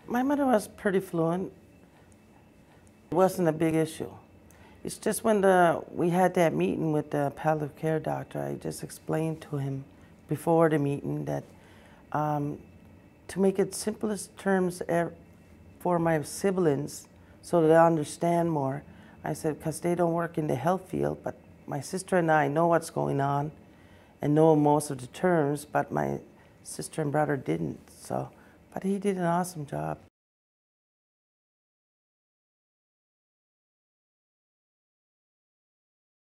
My mother was pretty fluent. It wasn't a big issue. It's just when we had that meeting with the palliative care doctor, I just explained to him before the meeting that to make it simplest terms for my siblings so they understand more, I said, because they don't work in the health field, but my sister and I know what's going on and know most of the terms, but my sister and brother didn't. So, but he did an awesome job.